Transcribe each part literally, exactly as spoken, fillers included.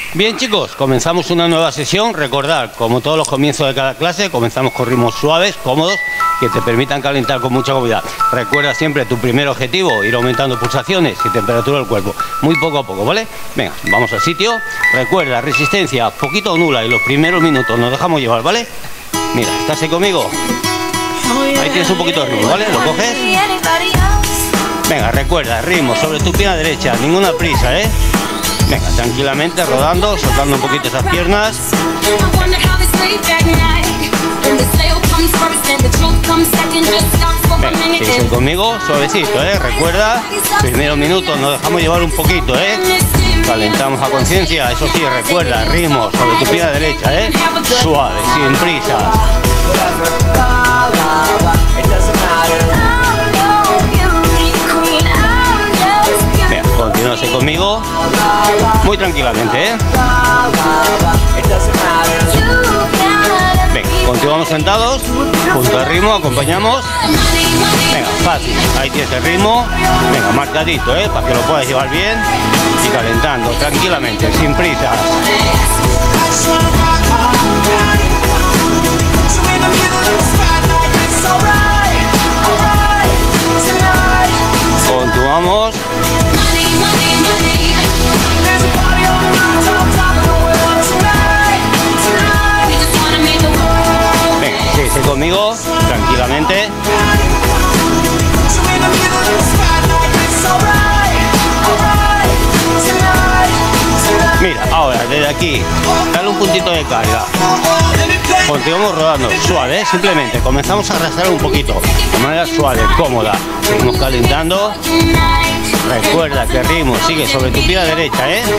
Bien, chicos, comenzamos una nueva sesión. Recordad, como todos los comienzos de cada clase, comenzamos con ritmos suaves, cómodos, que te permitan calentar con mucha comodidad. Recuerda siempre tu primer objetivo, ir aumentando pulsaciones y temperatura del cuerpo, muy poco a poco, ¿vale? Venga, vamos al sitio. Recuerda, resistencia poquito o nula y los primeros minutos nos dejamos llevar, ¿vale? Mira, ¿estás ahí conmigo? Ahí tienes un poquito de ritmo, ¿vale? ¿Lo coges? Venga, recuerda, ritmo sobre tu pierna derecha, ninguna prisa, ¿eh? Venga, tranquilamente, rodando, soltando un poquito esas piernas. Venga, sigue conmigo, suavecito, ¿eh? Recuerda, primeros minutos nos dejamos llevar un poquito, ¿eh? Calentamos a conciencia, eso sí, recuerda, ritmo sobre tu pierna derecha, ¿eh? Suave, sin prisa. Continúa así conmigo, muy tranquilamente, ¿eh? Venga, continuamos sentados, junto al ritmo, acompañamos. Venga, fácil, ahí tienes el ritmo. Venga, marcadito, ¿eh? Para que lo puedas llevar bien y calentando tranquilamente, sin prisas. Continuamos. Venga, sigue conmigo, tranquilamente. Mira, ahora desde aquí, dale un puntito de carga. Continuamos rodando, suave, ¿eh? Simplemente comenzamos a arrastrar un poquito, de manera suave, cómoda. Seguimos calentando. Recuerda que el ritmo sigue sobre tu pierna derecha, ¿eh?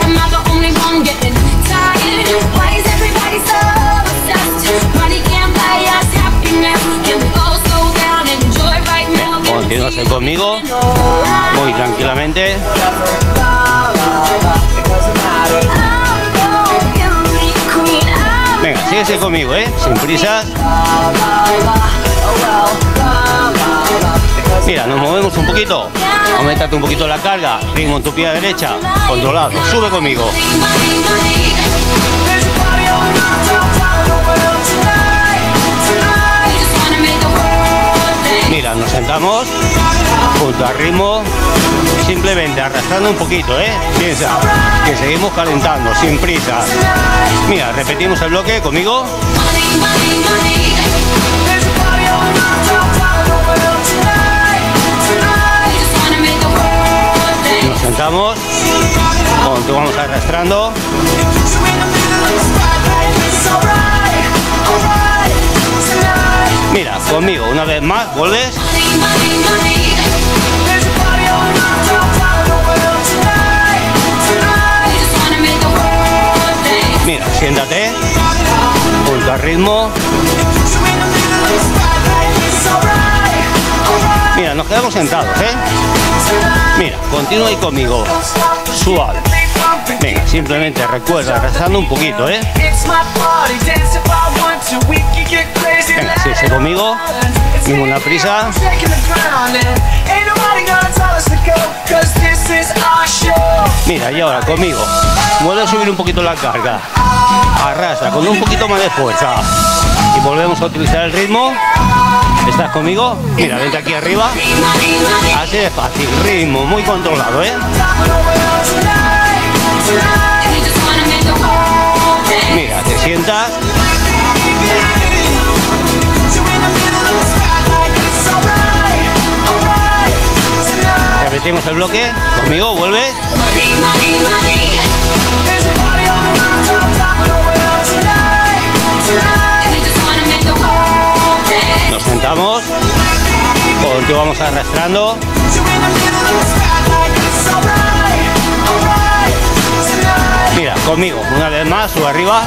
Continúas conmigo, muy tranquilamente. Venga, síguese conmigo, ¿eh? Sin prisas. Mira, nos movemos un poquito. Aumentate un poquito la carga. Ritmo en tu pierna derecha. Controlado. Sube conmigo. Mira, nos sentamos junto al ritmo, simplemente arrastrando un poquito, ¿eh? Piensa que seguimos calentando, sin prisa. Mira, repetimos el bloque conmigo. Nos sentamos, continuamos arrastrando. Mira, conmigo, una vez más, vuelves. Mira, siéntate, junto al ritmo. Mira, nos quedamos sentados, ¿eh? Mira, continúa ahí conmigo, suave. Venga, simplemente recuerda, arrastrando un poquito, ¿eh? Venga, síguese conmigo, ninguna prisa. Mira, y ahora conmigo, vuelve a subir un poquito la carga. Arrastra con un poquito más de fuerza. Y volvemos a utilizar el ritmo. ¿Estás conmigo? Mira, vente aquí arriba. Así de fácil, ritmo muy controlado, ¿eh? Mira, te sientas. Repetimos el bloque. Conmigo, vuelve. Nos sentamos. Continuamos arrastrando. Mira, conmigo, una vez más, sube arriba.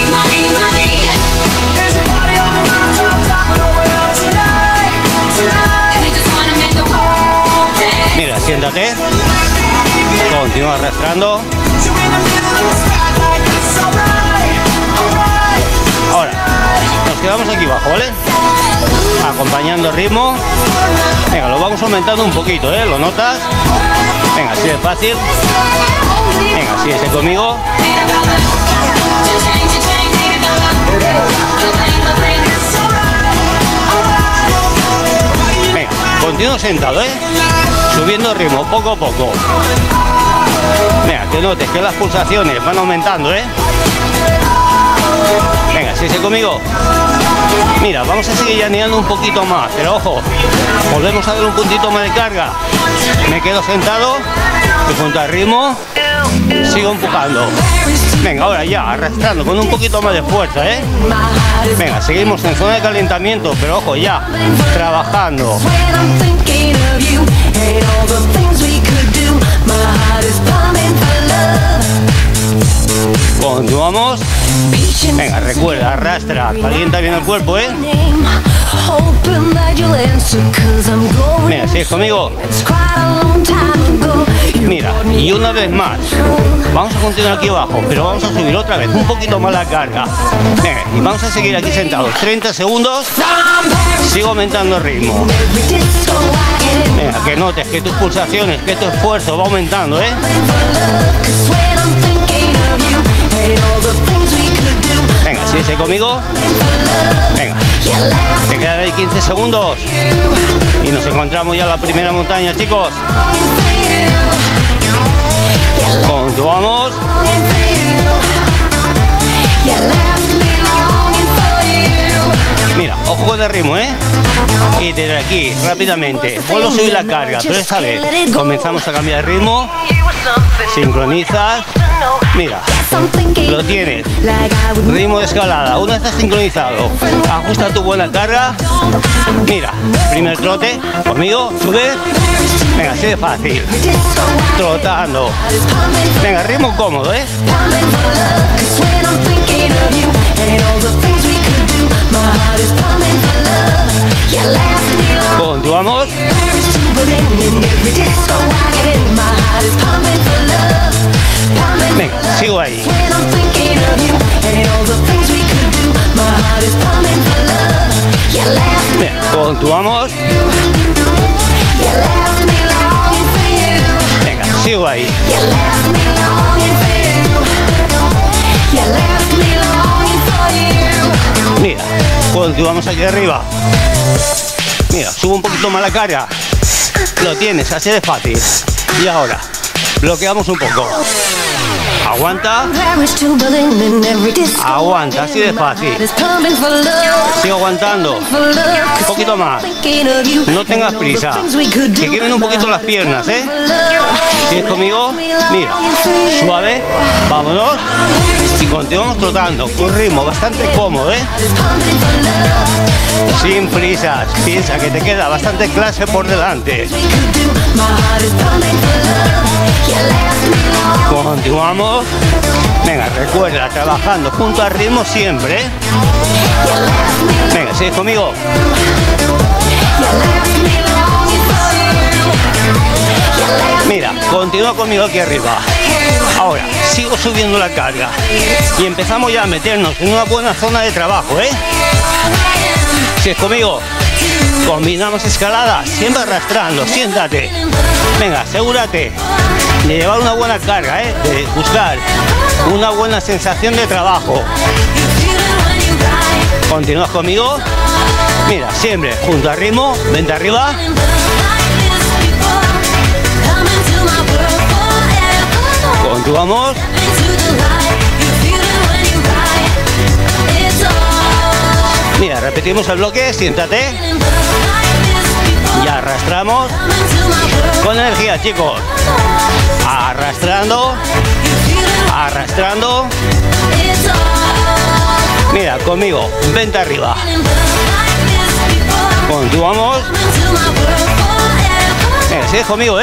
Mira, siéntate. Continúa arrastrando. Ahora, nos quedamos aquí abajo, ¿vale? Acompañando el ritmo. Venga, lo vamos aumentando un poquito, ¿eh? ¿Lo notas? Venga, así de fácil. Venga, síguese conmigo. Venga, continúo sentado, ¿eh? Subiendo ritmo, poco a poco. Venga, que notes que las pulsaciones van aumentando, ¿eh? Venga, sigue conmigo. Mira, vamos a seguir llaneando un poquito más, pero ojo, volvemos a dar un puntito más de carga. Me quedo sentado y junto al ritmo sigo empujando. Venga, ahora ya, arrastrando con un poquito más de fuerza, ¿eh? Venga, seguimos en zona de calentamiento, pero ojo, ya, trabajando. Continuamos. Venga, recuerda, arrastra, calienta bien el cuerpo, ¿eh? Mira, ¿sigues conmigo? Mira, y una vez más. Vamos a continuar aquí abajo, pero vamos a subir otra vez, un poquito más la carga. Venga, y vamos a seguir aquí sentados. treinta segundos. Sigo aumentando el ritmo. Venga, que notes que tus pulsaciones, que tu esfuerzo va aumentando, ¿eh? Venga, sigue conmigo. Venga, te quedan ahí quince segundos y nos encontramos ya en la primera montaña, chicos. Continuamos. Mira, ojo con el ritmo, ¿eh? Y desde aquí, rápidamente, vuelvo a subir la carga, pero esta vez comenzamos a cambiar de ritmo. Sincronizas. Mira, lo tienes. Ritmo de escalada. Una vez estás sincronizado, ajusta tu buena carga. Mira, primer trote, conmigo, sube. Venga, así de fácil. Trotando. Venga, ritmo cómodo, ¿eh? Continuamos. Venga, sigo ahí. Venga, continuamos. Venga, sigo ahí. Mira, continuamos aquí arriba. Mira, subo un poquito más la carga. Lo tienes, así de fácil. Y ahora, bloqueamos un poco. Aguanta. Aguanta, así de fácil. Sigo aguantando. Un poquito más. No tengas prisa. Que queden un poquito las piernas, ¿eh? ¿Sigues conmigo? Mira, suave. Vámonos. Y continuamos trotando. Un ritmo bastante cómodo, ¿eh? Sin prisas. Piensa que te queda bastante clase por delante. Continuamos. Venga, recuerda, trabajando junto al ritmo siempre, ¿eh? Venga, ¿sigues conmigo? Mira, continúa conmigo aquí arriba. Ahora, sigo subiendo la carga. Y empezamos ya a meternos en una buena zona de trabajo, ¿eh? ¿Sigues conmigo? Combinamos escalada, siempre arrastrando, siéntate. Venga, asegúrate de llevar una buena carga, ¿eh? De buscar una buena sensación de trabajo. ¿Continúas conmigo? Mira, siempre junto al ritmo, vente arriba. Continuamos. Mira, repetimos el bloque, siéntate. Y arrastramos. Con energía, chicos. Arrastrando. Arrastrando. Mira, conmigo, vente arriba. Continuamos. Venga, sigues conmigo, ¿eh?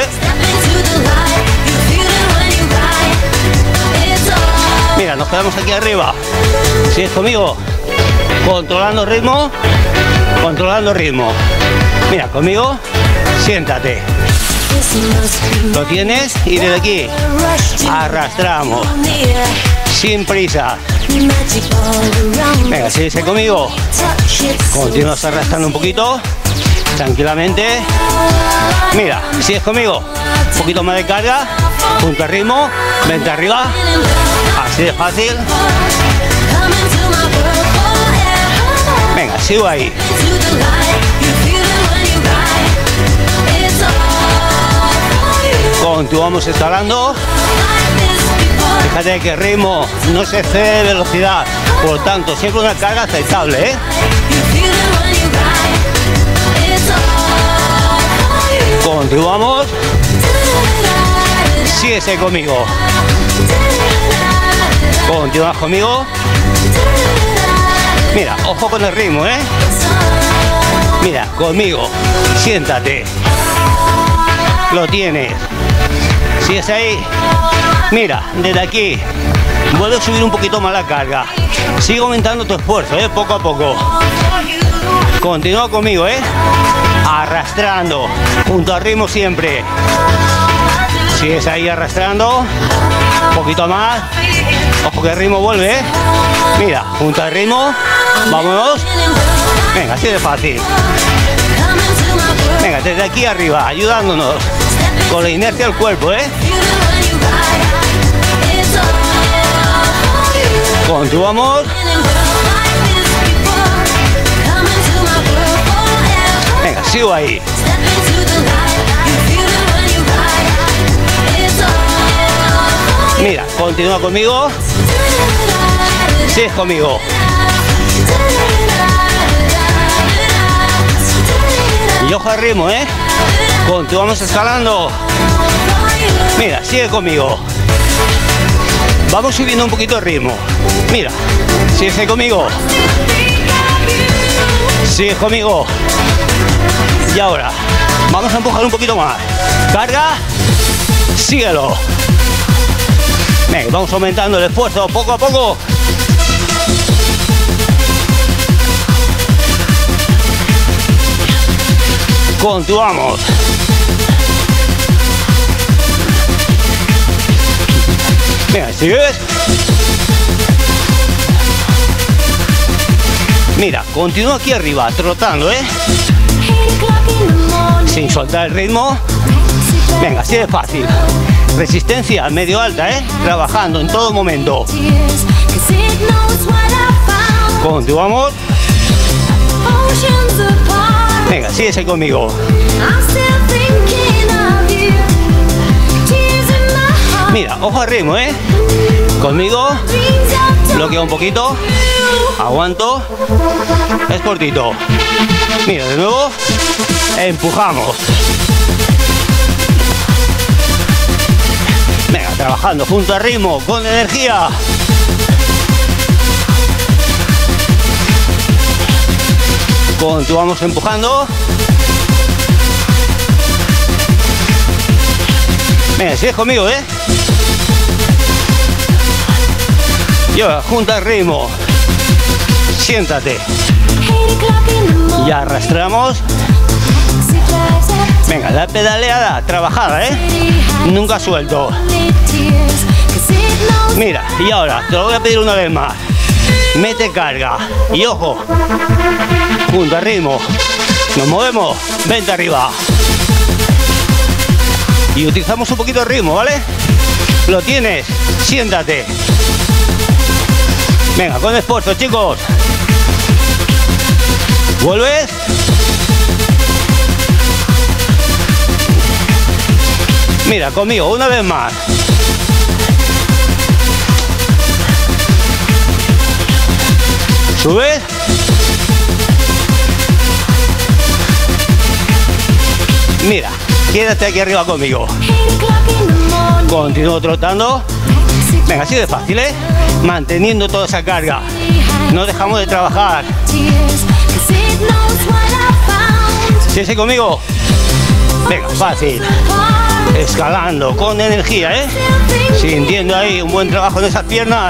Mira, nos quedamos aquí arriba. ¿Sigues conmigo? Controlando ritmo. Controlando ritmo. Mira, conmigo. Siéntate. Lo tienes y desde aquí arrastramos. Sin prisa. Venga, sigue conmigo. Continúas arrastrando un poquito. Tranquilamente. Mira, sigues conmigo. Un poquito más de carga. Junto al ritmo. Vente arriba. Así de fácil. Venga, sigo ahí. Continuamos escalando. Fíjate que el ritmo no se excede de velocidad, por lo tanto siempre una carga aceptable, ¿eh? Continuamos. Síguese conmigo. Continúas conmigo. Mira, ojo con el ritmo, ¿eh? Mira, conmigo. Siéntate. Lo tienes. Sigues ahí. Mira, desde aquí. Vuelve a subir un poquito más la carga. Sigue aumentando tu esfuerzo, ¿eh? Poco a poco. Continúa conmigo, ¿eh? Arrastrando. Junto al ritmo siempre. Sigues ahí arrastrando. Un poquito más. Ojo que el ritmo vuelve, ¿eh? Mira, junto al ritmo. Vámonos. Venga, así de fácil. Venga, desde aquí arriba, ayudándonos con la inercia del cuerpo, ¿eh? Continuamos. Venga, sigo ahí. Mira, continúa conmigo. Sigues conmigo. Y ojo al ritmo, ¿eh? Continuamos escalando. Mira, sigue conmigo. Vamos subiendo un poquito el ritmo. Mira, sigue conmigo. Sigue conmigo. Y ahora, vamos a empujar un poquito más. Carga. Síguelo. Venga, vamos aumentando el esfuerzo poco a poco. Continuamos. Venga, ¿sigues? Mira, continúa aquí arriba, trotando, ¿eh? Sin soltar el ritmo. Venga, así de fácil. Resistencia medio alta, ¿eh? Trabajando en todo momento. Continuamos. Venga, síguese conmigo. Mira, ojo al ritmo, ¿eh? Conmigo. Bloqueo un poquito. Aguanto. Es cortito. Mira, de nuevo. Empujamos. Venga, trabajando junto al ritmo, con energía. Continuamos empujando. Venga, sigues conmigo, ¿eh? Y ahora, junto al ritmo. Siéntate. Y arrastramos. Venga, la pedaleada trabajada, ¿eh? Nunca suelto. Mira, y ahora te lo voy a pedir una vez más. Mete carga. Y ojo, junto al ritmo. Nos movemos. Vente arriba. Y utilizamos un poquito de ritmo, ¿vale? Lo tienes. Siéntate. Venga, con esfuerzo, chicos. ¿Vuelves? Mira, conmigo, una vez más. ¿Subes? Mira, quédate aquí arriba conmigo. Continúo trotando. Venga, así de fácil, ¿eh? Manteniendo toda esa carga. No dejamos de trabajar. ¿Sigue conmigo? Venga, fácil. Escalando con energía, ¿eh? Sintiendo ahí un buen trabajo en esas piernas.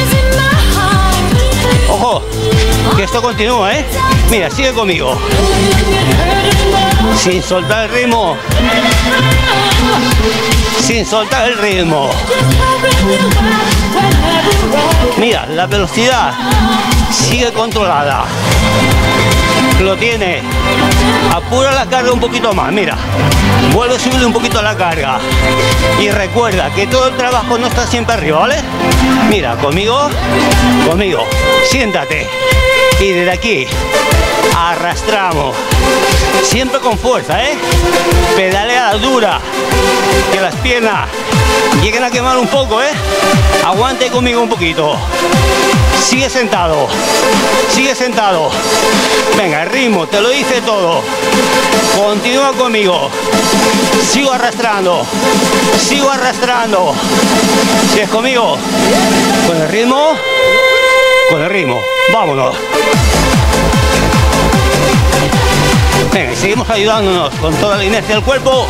Ojo, que esto continúa, ¿eh? Mira, sigue conmigo. Sin soltar el ritmo. Sin soltar el ritmo. Mira, la velocidad sigue controlada. Lo tiene. Apura la carga un poquito más, mira. Vuelve a subirle un poquito la carga. Y recuerda que todo el trabajo no está siempre arriba, ¿vale? Mira, conmigo, conmigo. Siéntate. Y desde aquí arrastramos. Siempre con fuerza, ¿eh? Pedalea dura. Que las piernas lleguen a quemar un poco, ¿eh? Aguante conmigo un poquito. Sigue sentado. Sigue sentado. Venga, el ritmo, te lo dice todo. Continúa conmigo. Sigo arrastrando. Sigo arrastrando. ¿Sigues conmigo? Con el ritmo. Con el ritmo. Vámonos. Venga, y seguimos ayudándonos con toda la inercia del cuerpo.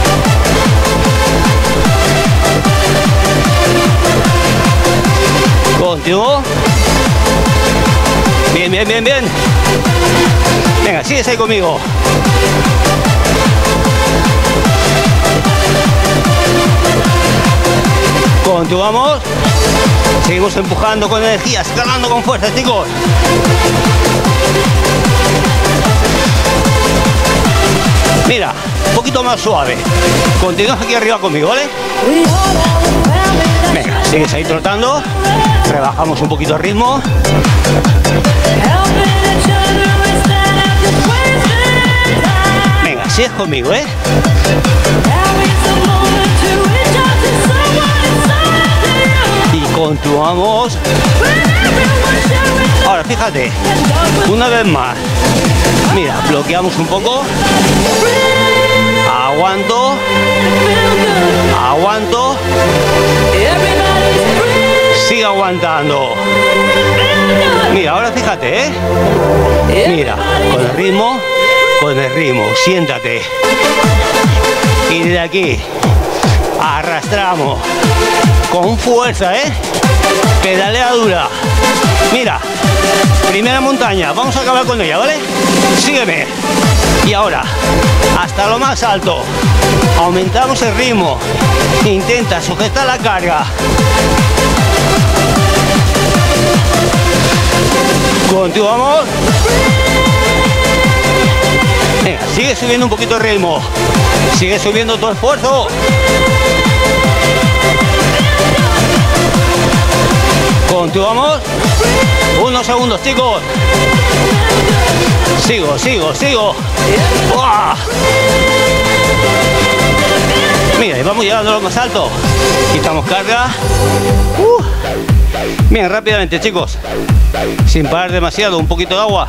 Continúo. Bien, bien, bien, bien. Venga, sigues ahí conmigo. Continuamos. Seguimos empujando con energía, escalando con fuerza, chicos. Mira, un poquito más suave. Continúas aquí arriba conmigo, ¿vale? Venga, sigues ahí trotando. Rebajamos un poquito el ritmo. Venga, sigues conmigo, ¿eh? Y continuamos. Ahora, fíjate. Una vez más. Mira, bloqueamos un poco. Aguanto. Aguanto. Sigue aguantando. Mira, ahora fíjate, ¿eh? Mira, con el ritmo, con el ritmo. Siéntate. Y desde aquí arrastramos con fuerza, ¿eh? Pedalea dura. Mira, primera montaña. Vamos a acabar con ella, ¿vale? Sígueme. Y ahora, hasta lo más alto. Aumentamos el ritmo. Intenta sujetar la carga. Continuamos. Venga, sigue subiendo un poquito el ritmo. Sigue subiendo tu esfuerzo. Continuamos. Unos segundos, chicos. Sigo, sigo, sigo. ¡Uah! Mira, y vamos llegando a lo más alto. Quitamos carga. Uh. Bien, rápidamente, chicos. Sin parar demasiado, un poquito de agua.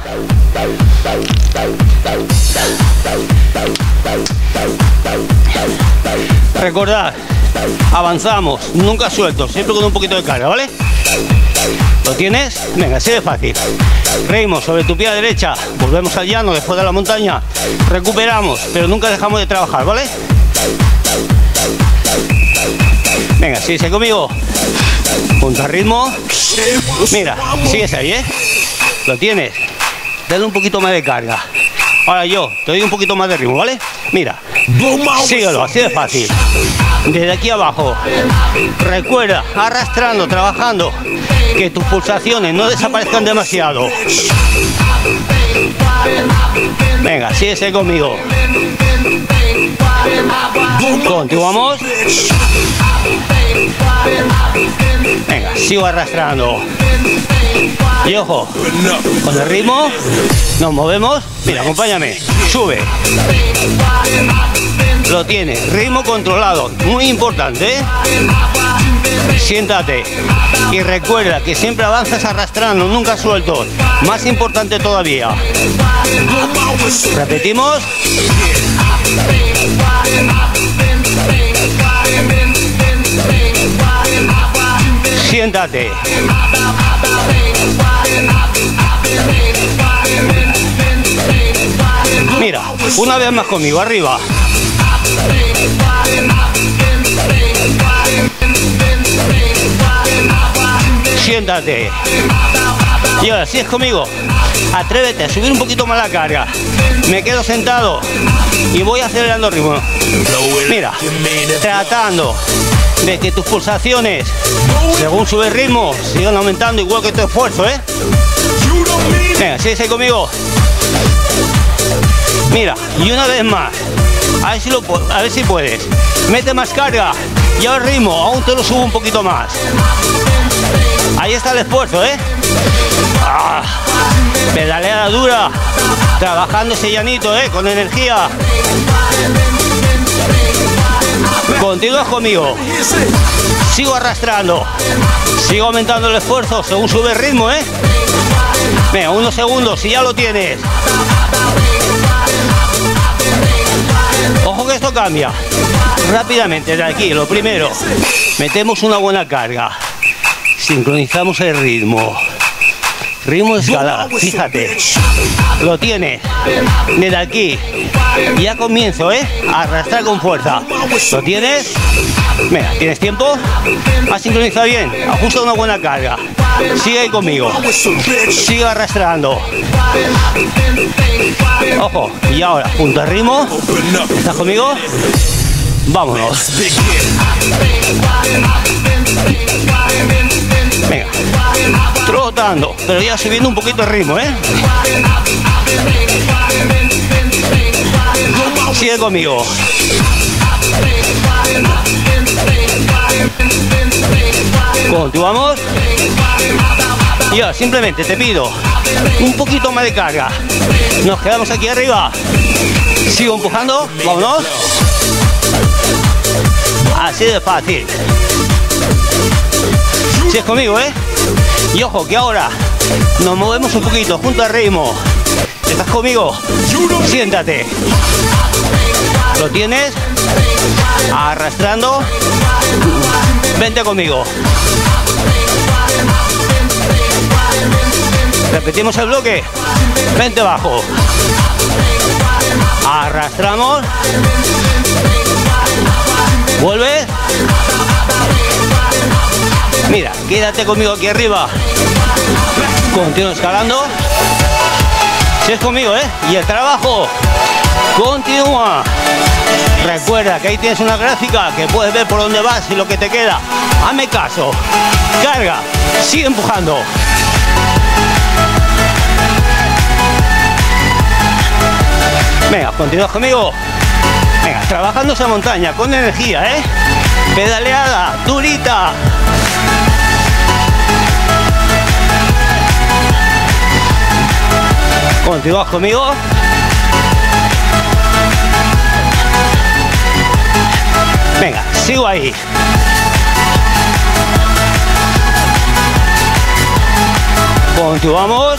Recordad, avanzamos, nunca suelto, siempre con un poquito de carga, ¿vale? ¿Lo tienes? Venga, así de fácil. Ritmo sobre tu pie derecha, volvemos al llano después de la montaña. Recuperamos, pero nunca dejamos de trabajar, ¿vale? Venga, sigue conmigo. Punta ritmo. Mira, sigues ahí, ¿eh? Lo tienes. Dale un poquito más de carga. Ahora yo te doy un poquito más de ritmo, ¿vale? Mira, síguelo, así de fácil. Desde aquí abajo. Recuerda, arrastrando, trabajando. Que tus pulsaciones no desaparezcan demasiado. Venga, síguese conmigo. Continuamos. Venga, sigo arrastrando. Y ojo, con el ritmo nos movemos. Mira, acompáñame. Sube. Lo tienes. Ritmo controlado. Muy importante, ¿eh? Siéntate. Y recuerda que siempre avanzas arrastrando, nunca suelto. Más importante todavía. Repetimos. Siéntate. Mira, una vez más conmigo, arriba. Siéntate. Y ahora, si es conmigo, atrévete a subir un poquito más la carga. Me quedo sentado y voy acelerando el ritmo. Mira, tratando de que tus pulsaciones, según sube el ritmo, sigan aumentando igual que tu esfuerzo, ¿eh? Venga, sigue conmigo. Mira, y una vez más. A ver si, lo, a ver si puedes. Mete más carga. Y al ritmo, aún te lo subo un poquito más. Ahí está el esfuerzo, ¿eh? Ah, pedaleada dura. Trabajando ese llanito, ¿eh? Con energía. Continúas conmigo. Sigo arrastrando. Sigo aumentando el esfuerzo según sube el ritmo, ¿eh? Venga, unos segundos, si ya lo tienes. Ojo que esto cambia. Rápidamente, de aquí, lo primero. Metemos una buena carga. Sincronizamos el ritmo. Ritmo de escalada, fíjate. Lo tienes. Desde aquí. Ya comienzo, ¿eh? A arrastrar con fuerza. ¿Lo tienes? Venga, ¿tienes tiempo? ¿Has sincronizado bien? Ajusta una buena carga. Sigue ahí conmigo. Sigue arrastrando. Ojo, y ahora, punto de ritmo. ¿Estás conmigo? Vámonos. Venga. Trotando, pero ya subiendo un poquito el ritmo, ¿eh? Sigue conmigo. Continuamos. Y ahora simplemente te pido un poquito más de carga. Nos quedamos aquí arriba. Sigo empujando. Vámonos. Así de fácil. Sigues conmigo, ¿eh? Y ojo que ahora nos movemos un poquito junto al ritmo. ¿Estás conmigo? Siéntate. ¿Lo tienes? Arrastrando. Vente conmigo. Repetimos el bloque. Vente abajo. Arrastramos. Vuelve. Mira, quédate conmigo aquí arriba. Continúa escalando. Si es conmigo, ¿eh? Y el trabajo continúa. Recuerda que ahí tienes una gráfica que puedes ver por dónde vas y lo que te queda. Hazme caso. Carga. Sigue empujando. Venga, continúas conmigo. Venga, trabajando esa montaña con energía, ¿eh? Pedaleada, durita. Continúas conmigo. Venga, sigo ahí. Continuamos.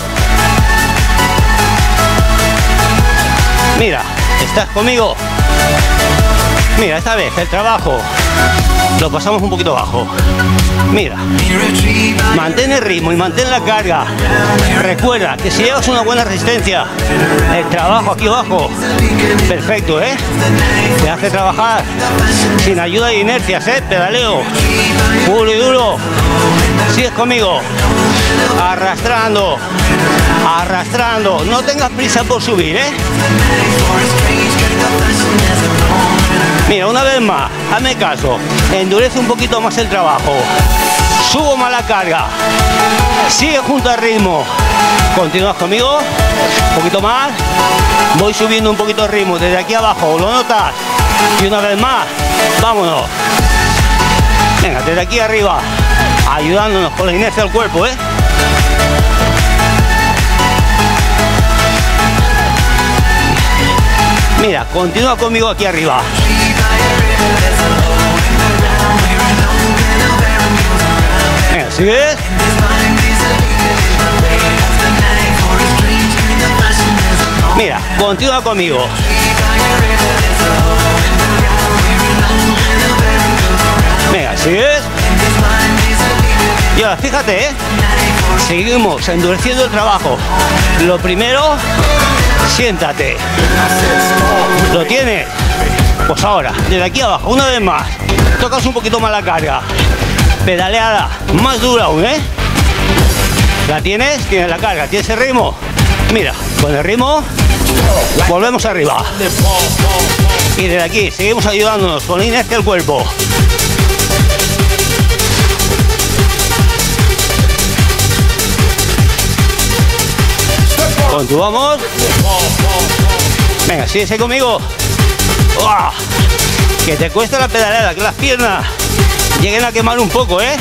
Mira, ¿estás conmigo? Mira, esta vez el trabajo lo pasamos un poquito bajo. Mira, mantén el ritmo y mantén la carga. Recuerda que si llevas una buena resistencia, el trabajo aquí abajo, perfecto, ¿eh? Te hace trabajar sin ayuda de inercias, ¿eh? Pedaleo puro y duro. Sigues conmigo. Arrastrando, arrastrando. No tengas prisa por subir, ¿eh? Mira, una vez más, hazme caso. Endurece un poquito más el trabajo. Subo más la carga. Sigue junto al ritmo. Continúas conmigo. Un poquito más. Voy subiendo un poquito el ritmo desde aquí abajo. ¿Lo notas? Y una vez más. Vámonos. Venga, desde aquí arriba. Ayudándonos con la inercia del cuerpo, ¿eh? Mira, continúa conmigo aquí arriba. Venga, ¿sigues? Mira, continúa conmigo. Venga, ¿sigues? Y ahora, fíjate, ¿eh? Seguimos endureciendo el trabajo. Lo primero, siéntate. ¿Lo tienes? Pues ahora, desde aquí abajo, una vez más. Tocas un poquito más la carga. Pedaleada, más dura aún, ¿eh? ¿La tienes? Tienes la carga, tienes el ritmo. Mira, con el ritmo, volvemos arriba. Y desde aquí, seguimos ayudándonos con la inercia del cuerpo. Continuamos. Venga, síguese conmigo. ¡Uah! Que te cuesta la pedalada, que las piernas lleguen a quemar un poco, ¿eh?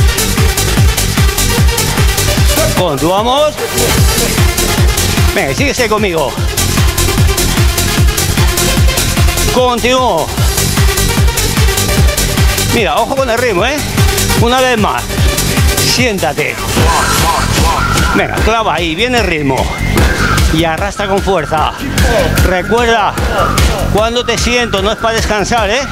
Continuamos. Venga, síguese conmigo. Continúo. Mira, ojo con el ritmo, ¿eh? Una vez más. Siéntate. Venga, clava ahí, viene el ritmo. Y arrastra con fuerza. Recuerda, cuando te siento no es para descansar, ¿eh?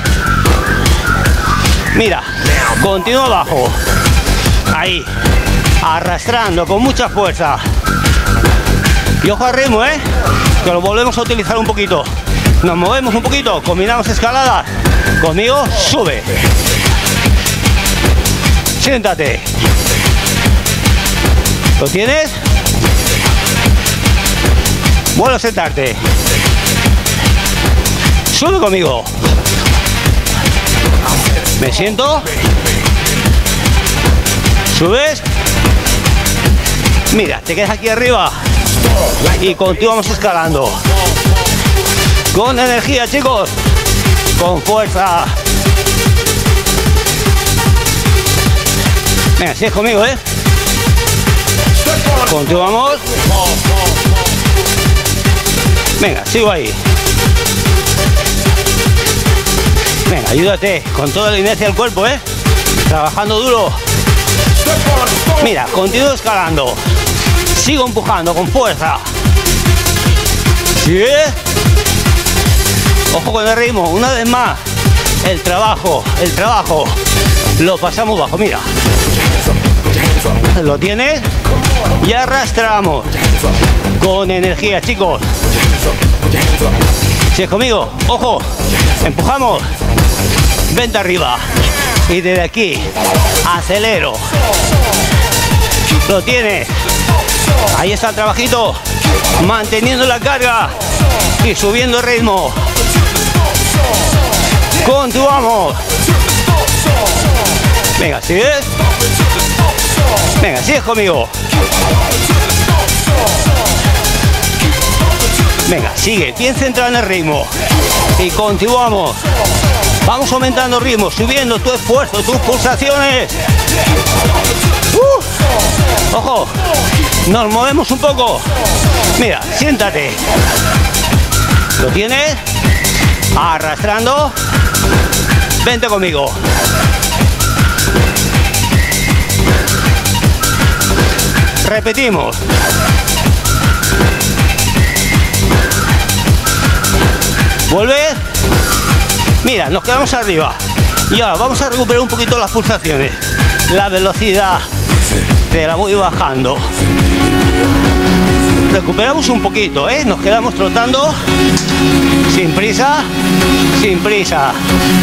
Mira, continúa abajo. Ahí. Arrastrando con mucha fuerza. Y ojo al ritmo, ¿eh? Que lo volvemos a utilizar un poquito. Nos movemos un poquito, combinamos escaladas. Conmigo, sube. Siéntate. ¿Lo tienes? Vuelve a sentarte. Sube conmigo. Me siento. Subes. Mira, te quedas aquí arriba. Y continuamos escalando. Con energía, chicos. Con fuerza. Venga, sigues conmigo, ¿eh? Continuamos. Venga, sigo ahí. Venga, ayúdate con toda la inercia del cuerpo, ¿eh? Trabajando duro. Mira, continúo escalando. Sigo empujando con fuerza. ¿Sigue? Ojo con el ritmo, una vez más. El trabajo, el trabajo. Lo pasamos bajo, mira. ¿Lo tienes? Y arrastramos. Con energía, chicos. Si es conmigo, ojo. Empujamos. Vente arriba. Y desde aquí, acelero. Lo tienes. Ahí está el trabajito. Manteniendo la carga. Y subiendo el ritmo. Continuamos. Venga, ¿sigues? Venga, sigues conmigo. Venga, sigue, bien centrado en el ritmo. Y continuamos. Vamos aumentando el ritmo, subiendo tu esfuerzo, tus pulsaciones. Uh, ojo, nos movemos un poco. Mira, siéntate. ¿Lo tienes? Arrastrando. Vente conmigo. Repetimos. Vuelve. Mira, nos quedamos arriba. Y ahora vamos a recuperar un poquito las pulsaciones. La velocidad. Te la voy bajando. Recuperamos un poquito, ¿eh? Nos quedamos trotando. Sin prisa. Sin prisa.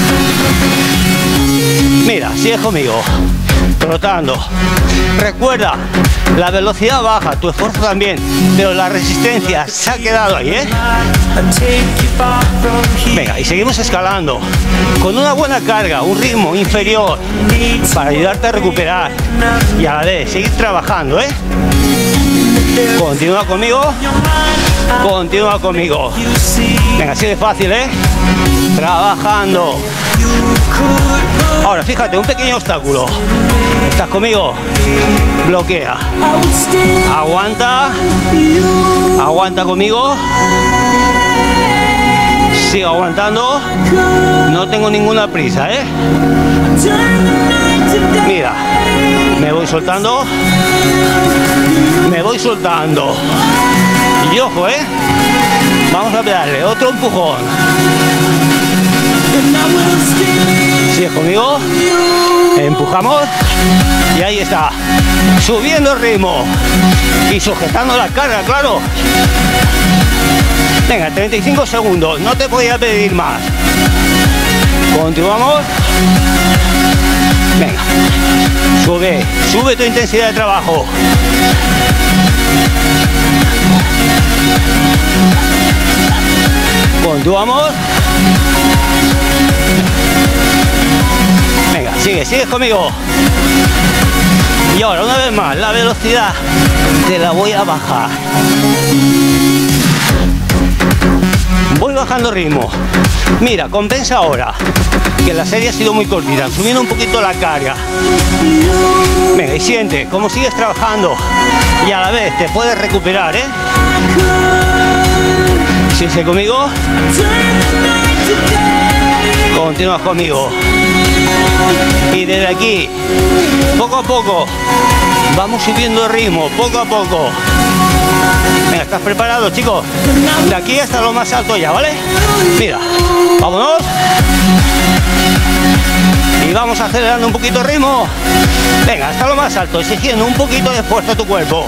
Mira, sigue conmigo. Trotando. Recuerda, la velocidad baja, tu esfuerzo también, pero la resistencia se ha quedado ahí, ¿eh? Venga, y seguimos escalando con una buena carga, un ritmo inferior para ayudarte a recuperar y a la vez seguir trabajando, ¿eh? Continúa conmigo. Continúa conmigo. Venga, así de fácil, ¿eh? Trabajando. Ahora, fíjate, un pequeño obstáculo. ¿Estás conmigo? Bloquea. Aguanta. Aguanta conmigo. Sigo aguantando. No tengo ninguna prisa, ¿eh? Mira, me voy soltando. Me voy soltando. Y ojo, ¿eh? Vamos a darle otro empujón. ¿Sigues conmigo? Empujamos. Y ahí está. Subiendo el ritmo. Y sujetando la carga, claro. Venga, treinta y cinco segundos. No te podía pedir más. Continuamos. Venga. Sube. Sube tu intensidad de trabajo. Continuamos. Venga, sigue, sigue conmigo. Y ahora una vez más, la velocidad te la voy a bajar. Voy bajando ritmo. Mira, compensa ahora, que la serie ha sido muy cortita, subiendo un poquito la carga. Venga, y siente cómo sigues trabajando y a la vez te puedes recuperar, ¿eh? Sigue conmigo. Continúas conmigo. Y desde aquí, poco a poco, vamos subiendo el ritmo, poco a poco. Venga, ¿estás preparado, chicos? De aquí hasta lo más alto ya, ¿vale? Mira, vámonos. Y vamos acelerando un poquito el ritmo. Venga, hasta lo más alto, exigiendo un poquito de esfuerzo a tu cuerpo.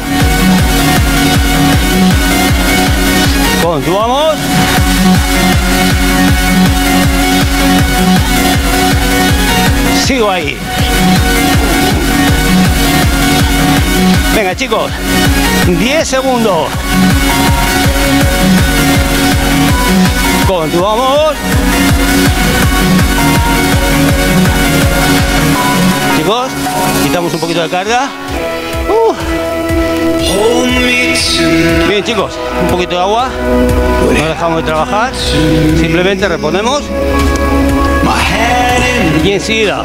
Continuamos. Sigo ahí. Venga, chicos, diez segundos. Continuamos. Chicos, quitamos un poquito de carga. Uh. Bien, chicos, un poquito de agua. No dejamos de trabajar. Simplemente reponemos. Y enseguida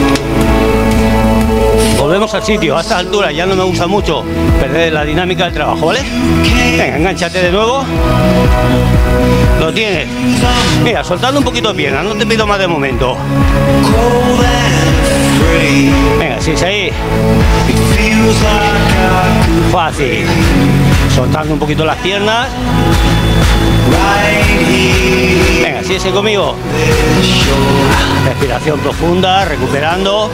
volvemos al sitio. A estas alturas ya no me gusta mucho perder la dinámica del trabajo, ¿vale? Venga, engánchate de nuevo. Lo tienes. Mira, soltando un poquito de pierna, no te pido más de momento. Venga, si es ahí. Fácil. Soltando un poquito las piernas. Venga, sigue conmigo. Respiración profunda, recuperando.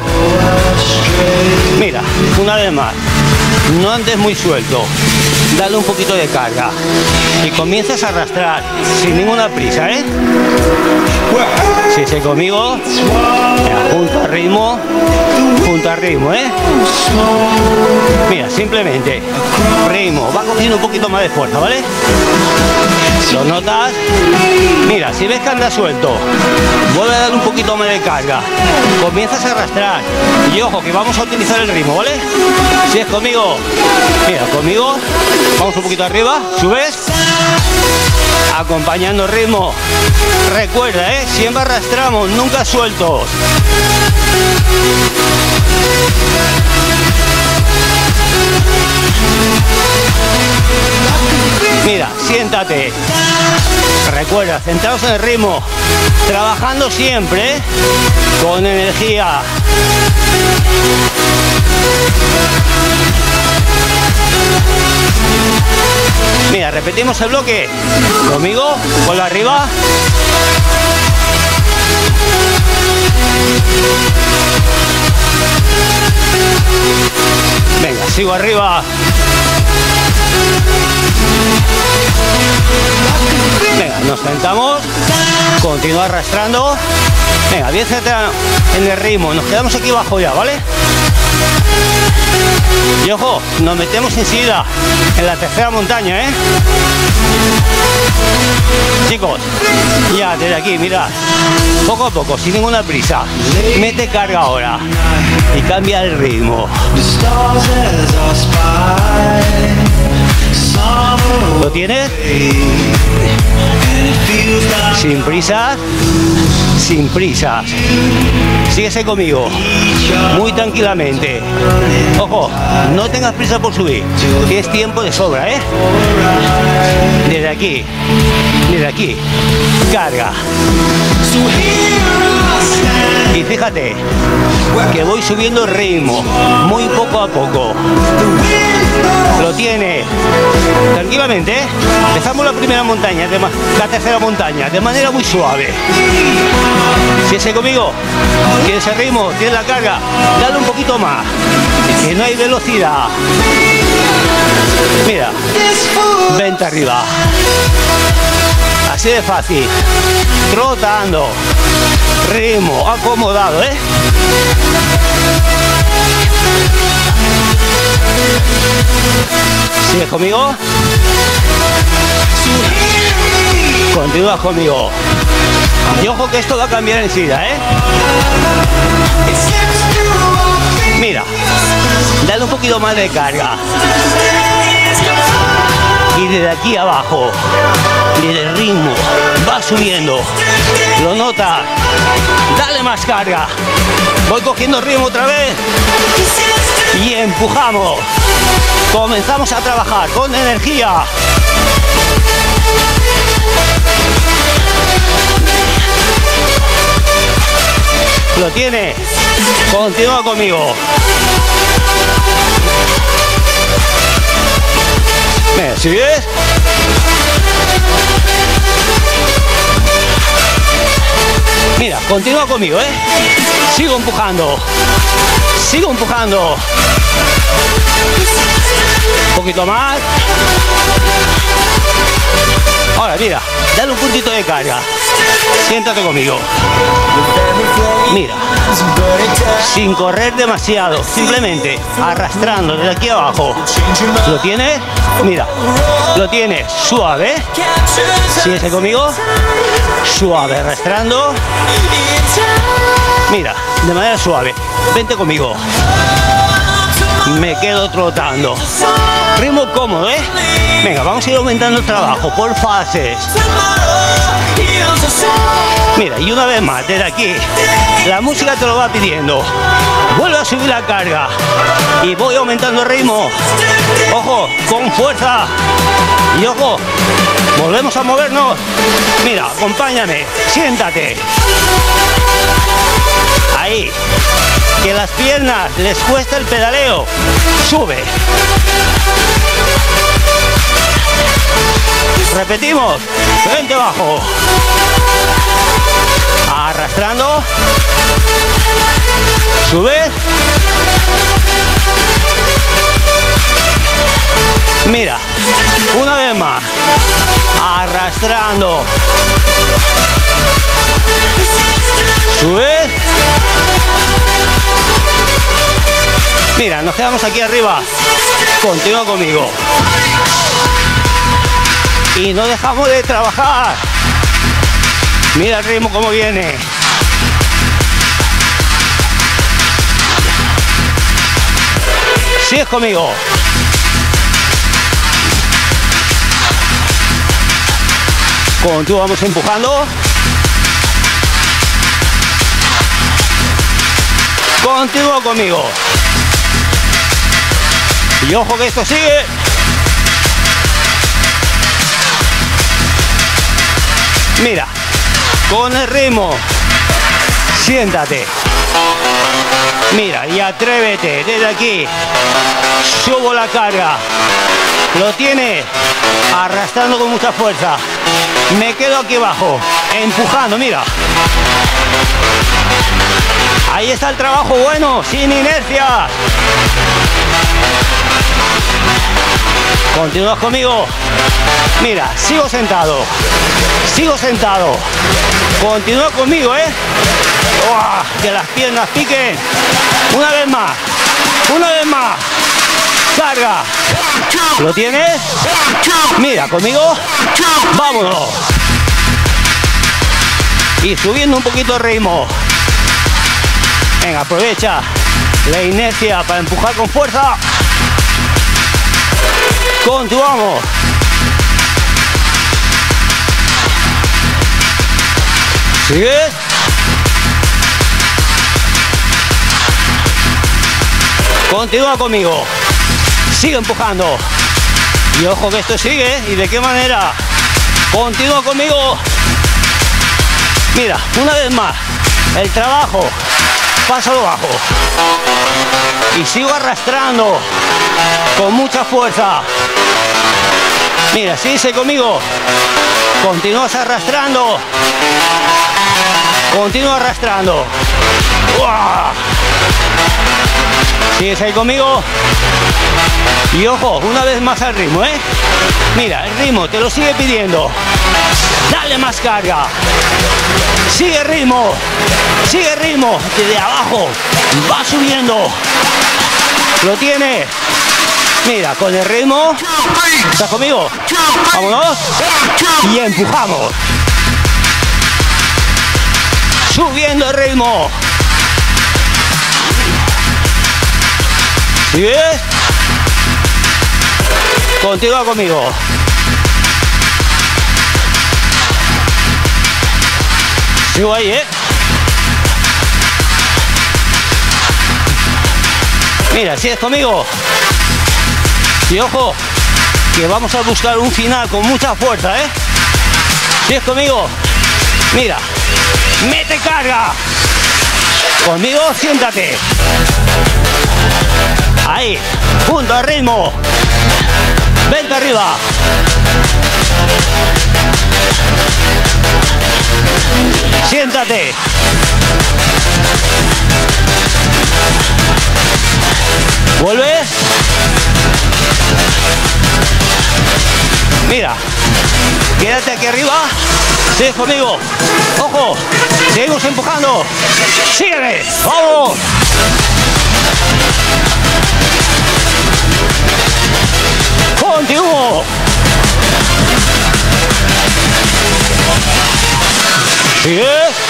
Mira, una vez más. No andes muy suelto. Dale un poquito de carga. Y comienzas a arrastrar sin ninguna prisa, ¿eh? Sigue conmigo. Venga, junto al ritmo. Junto al ritmo, ¿eh? Mira, simplemente ritmo. Va cogiendo un poquito más de fuerza, ¿vale? ¿Lo notas? Mira, si ves que anda suelto, vuelve a dar un poquito más de carga. Comienzas a arrastrar. Y ojo, que vamos a utilizar el ritmo, ¿vale? Si es conmigo, mira, conmigo. Vamos un poquito arriba. ¿Subes? Acompañando el ritmo. Recuerda, ¿eh? Siempre arrastramos, nunca sueltos. Mira, siéntate. Recuerda, centrados en el ritmo. Trabajando siempre, ¿eh? Con energía. Mira, repetimos el bloque. Conmigo, vuelve arriba. Venga, sigo arriba. Venga, nos sentamos. Continúa arrastrando. Venga, bien centrado en el ritmo. Nos quedamos aquí abajo ya, ¿vale? Y ojo, nos metemos enseguida en la tercera montaña, ¿eh? Chicos, ya desde aquí, mirad, poco a poco, sin ninguna prisa, mete carga ahora y cambia el ritmo. ¿Lo tienes? Sin prisas, sin prisas. Síguese conmigo, muy tranquilamente. Ojo, no tengas prisa por subir, tienes tiempo de sobra, ¿eh? Desde aquí, desde aquí, carga. Y fíjate que voy subiendo el ritmo, muy poco a poco. Lo tiene. Tranquilamente, ¿eh? Empezamos la primera montaña, de ma la tercera montaña, de manera muy suave. Sigue conmigo. Tienes el ritmo, tienes la carga. Dale un poquito más. Que no hay velocidad. Mira. Vente arriba. Así de fácil. Trotando. Ritmo acomodado, ¿eh? ¿Sigues conmigo? Continúas conmigo. Y ojo que esto va a cambiar enseguida, ¿eh? Mira, dale Dale un poquito más de carga. Y desde aquí abajo, desde el ritmo, va subiendo. Lo notas. Dale más carga. Voy cogiendo ritmo otra vez. Y empujamos. Comenzamos a trabajar con energía. Lo tiene. Continúa conmigo. ¿Me sigues? Mira, continúa conmigo, ¿eh? Sigo empujando. Sigo empujando. Un poquito más. Ahora, mira, dale un puntito de carga. Siéntate conmigo. Mira, sin correr demasiado, simplemente arrastrando desde aquí abajo. ¿Lo tienes? Mira, lo tienes suave. Síguese conmigo. Suave, arrastrando. Mira, de manera suave. Vente conmigo. Me quedo trotando. Ritmo cómodo, ¿eh? Venga, vamos a ir aumentando el trabajo por fases. Mira, y una vez más, desde aquí, la música te lo va pidiendo. Vuelve a subir la carga. Y voy aumentando el ritmo. Ojo, con fuerza. Y ojo, volvemos a movernos. Mira, acompáñame, siéntate. Ahí. Que las piernas les cuesta el pedaleo. Sube. Repetimos. Frente abajo. Arrastrando. Sube. Mira. Una vez más. Arrastrando. Sube. Mira, nos quedamos aquí arriba. Continúa conmigo. Y no dejamos de trabajar. Mira el ritmo como viene. Sigues conmigo. Continuamos empujando. Continúa conmigo. Y ojo que esto sigue. Mira, con el ritmo. Siéntate. Mira, y atrévete. Desde aquí. Subo la carga. Lo tiene. Arrastrando con mucha fuerza. Me quedo aquí abajo. Empujando, mira. Ahí está el trabajo bueno, sin inercia. Continúas conmigo. Mira, sigo sentado. Sigo sentado. Continúa conmigo, ¿eh? ¡Oh! Que las piernas piquen. Una vez más. Una vez más. Carga. ¿Lo tienes? Mira, conmigo. Vámonos. Y subiendo un poquito el ritmo. Venga, aprovecha la inercia para empujar con fuerza. Continuamos. ¿Sigues? Continúa conmigo. Sigue empujando. Y ojo que esto sigue. ¿Y de qué manera? Continúa conmigo. Mira, una vez más. El trabajo. Paso abajo. Y sigo arrastrando. Con mucha fuerza. Mira, sigue conmigo. Continúas arrastrando. Continúa arrastrando. ¡Uah! Sigues ahí conmigo. Y ojo, una vez más al ritmo, ¿eh? Mira, el ritmo te lo sigue pidiendo. Dale más carga. Sigue el ritmo. Sigue el ritmo. Desde abajo. Va subiendo. Lo tiene. Mira, con el ritmo. ¿Estás conmigo? Vámonos. Y empujamos. Subiendo el ritmo. ¿Sigues? Continúa conmigo. Sigo ahí, ¿eh? Mira, ¿sigues conmigo? Y ojo, que vamos a buscar un final con mucha fuerza, ¿eh? ¿Sigues conmigo? Mira, mete carga. Conmigo, siéntate. Ahí, punto de ritmo. Vente arriba. Siéntate. Vuelve. Mira, quédate aquí arriba. Sigue conmigo. Ojo, seguimos empujando. Sígueme. Vamos. Continúo. Sigue.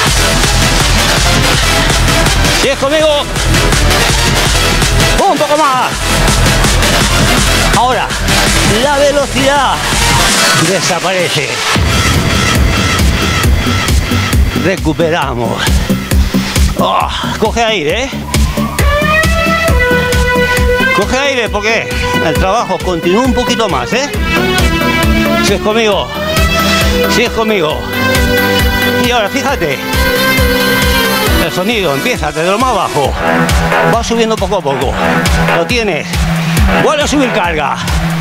Sigue conmigo. Un poco más. Ahora, la velocidad desaparece. Recuperamos. Oh, coge aire, ¿eh? Coge aire porque el trabajo continúa un poquito más, ¿eh? Sigues conmigo. Sigues conmigo. Y ahora fíjate. El sonido empieza desde lo más bajo. Va subiendo poco a poco. Lo tienes. Vuelve a subir carga.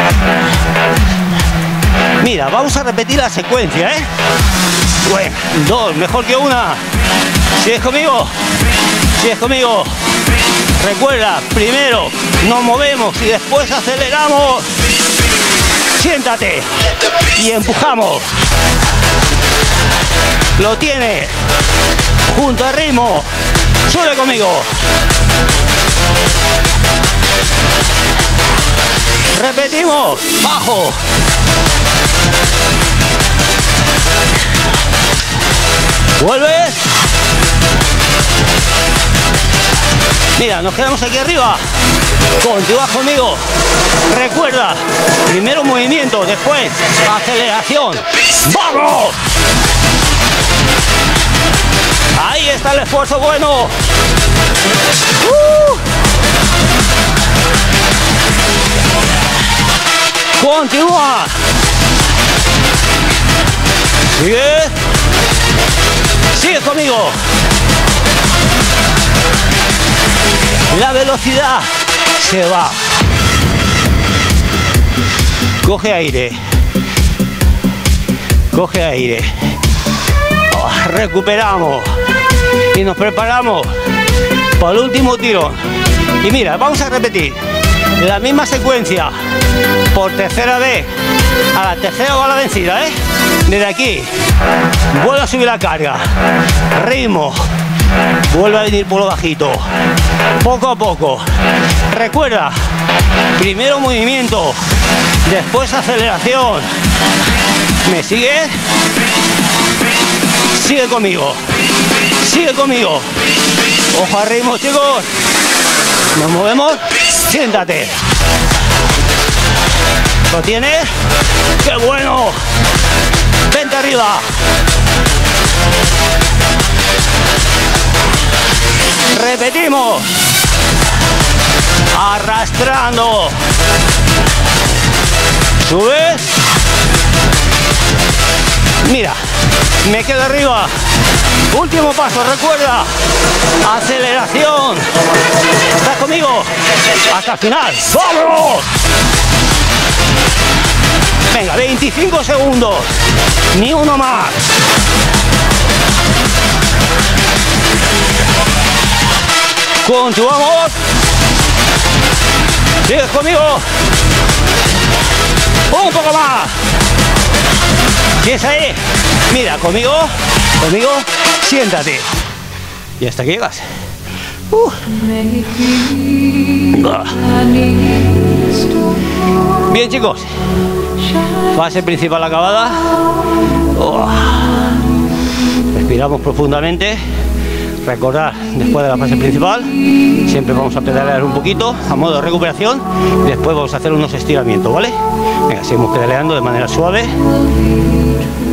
Mira, vamos a repetir la secuencia, ¿eh? Bueno, dos, mejor que una. ¿Sigues conmigo? ¿Sigues conmigo? Recuerda, primero nos movemos y después aceleramos. Siéntate y empujamos. Lo tienes. Junto al ritmo. Sube conmigo. Repetimos. Bajo. Vuelves. Mira, nos quedamos aquí arriba. Continúa conmigo. Recuerda, primero movimiento, después aceleración. ¡Vamos! Ahí está el esfuerzo bueno. Uh. Continúa. Sigue. Sigue conmigo. La velocidad se va. Coge aire. Coge aire. Oh, recuperamos. Y nos preparamos para el último tirón. Y mira, vamos a repetir la misma secuencia por tercera vez. A la tercera va la vencida, ¿eh? Desde aquí. Vuelve a subir la carga. Ritmo. Vuelve a venir por lo bajito. Poco a poco. Recuerda, primero movimiento, después aceleración. ¿Me sigues? Sigue conmigo. Sigue conmigo. Ojo al ritmo, chicos. Nos movemos. Siéntate. ¿Lo tienes? ¡Qué bueno! Vente arriba. Repetimos. Arrastrando. Subes. Mira, me quedo arriba. Último paso, recuerda. Aceleración. ¿Estás conmigo? Hasta el final. ¡Vamos! Venga, veinticinco segundos. Ni uno más. Continuamos. ¿Sigues conmigo? Un poco más. ¿Sigues ahí? Mira, conmigo, conmigo, siéntate. Y hasta que llegas. Uh. Bien, chicos. Fase principal acabada. Oh. Respiramos profundamente. Recordad, después de la fase principal, siempre vamos a pedalear un poquito a modo de recuperación y después vamos a hacer unos estiramientos, ¿vale? Venga, seguimos pedaleando de manera suave.